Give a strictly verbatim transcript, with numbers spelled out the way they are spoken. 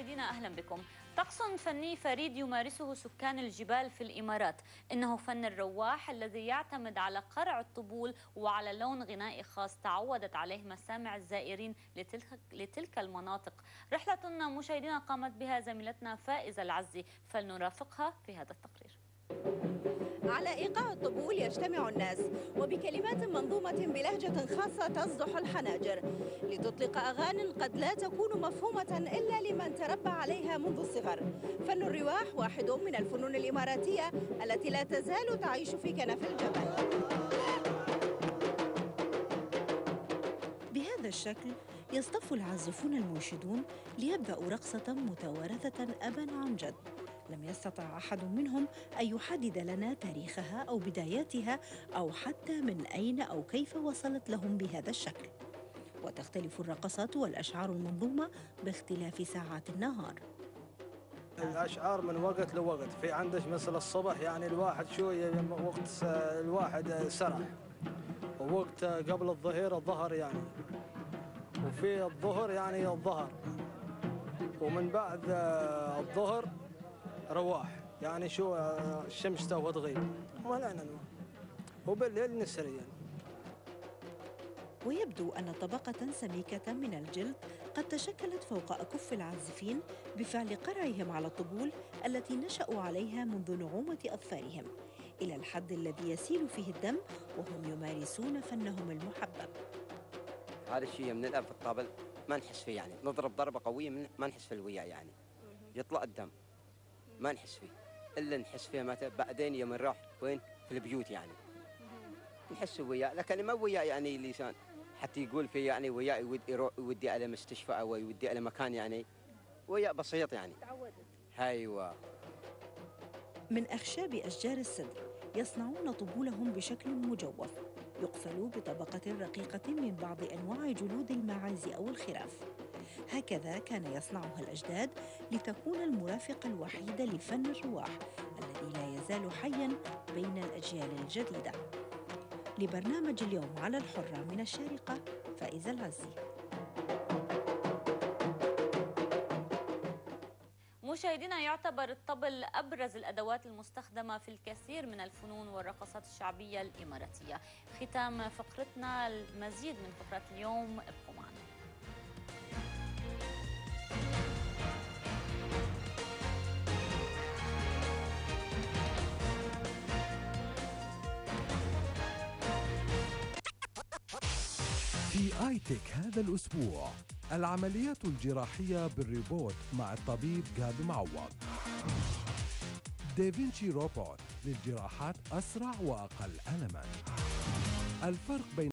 مشاهدينا أهلا بكم. طقس فني فريد يمارسه سكان الجبال في الإمارات، إنه فن الرواح الذي يعتمد على قرع الطبول وعلى لون غنائي خاص تعودت عليه مسامع الزائرين لتلك, لتلك المناطق. رحلة مشاهدينا قامت بها زميلتنا فائزة العزي، فلنرافقها في هذا التقرير. على إيقاع الطبول يجتمع الناس وبكلمات منظومة بلهجة خاصة تصدح الحناجر لتطلق أغاني قد لا تكون مفهومة إلا لمن تربى عليها منذ الصغر. فن الرواح واحد من الفنون الإماراتية التي لا تزال تعيش في كنف الجبل. بهذا الشكل يصطف العازفون المنشدون ليبدأوا رقصة متوارثة أبا عن جد. لم يستطع أحد منهم أن يحدد لنا تاريخها أو بداياتها أو حتى من أين أو كيف وصلت لهم بهذا الشكل. وتختلف الرقصات والأشعار المنظومة باختلاف ساعات النهار. الأشعار من وقت لوقت، في عندك مثل الصبح يعني الواحد شوية وقت الواحد سرح، ووقت قبل الظهيرة الظهر يعني، وفي الظهر يعني الظهر، ومن بعد الظهر رواح يعني شو الشمس تو تغيب ولا وبالليل نسري يعني. ويبدو أن طبقة سميكة من الجلد قد تشكلت فوق أكف العازفين بفعل قرعهم على الطبول التي نشأوا عليها منذ نعومة أظفارهم، إلى الحد الذي يسيل فيه الدم وهم يمارسون فنهم المحبب. هذا الشيء من الأب في الطبل ما نحس فيه، يعني نضرب ضربة قوية من ما نحس في الوياء، يعني يطلع الدم ما نحس فيه، إلا نحس فيه متى بعدين يوم نروح وين في البيوت يعني نحس وياه، لكن ما وياه يعني لسان حتى يقول فيه يعني وياه يودي يودي على مستشفى أو يودي على مكان، يعني وياه بسيط يعني تعودت. أيوة. من أخشاب أشجار السدر يصنعون طبولهم بشكل مجوف يقفل بطبقة رقيقة من بعض أنواع جلود الماعز أو الخراف. هكذا كان يصنعها الأجداد لتكون المرافق الوحيد لفن الرواح الذي لا يزال حياً بين الأجيال الجديدة. لبرنامج اليوم على الحرة من الشارقة، فائزة العزي. مشاهدينا، يعتبر الطبل أبرز الأدوات المستخدمة في الكثير من الفنون والرقصات الشعبية الإماراتية. ختام فقرتنا، المزيد من فقرات اليوم، ابقوا معنا. في آيتك هذا الأسبوع العمليات الجراحية بالريبوت مع الطبيب جاب معوض. دافنشي روبوت للجراحات أسرع وأقل ألماً. الفرق بين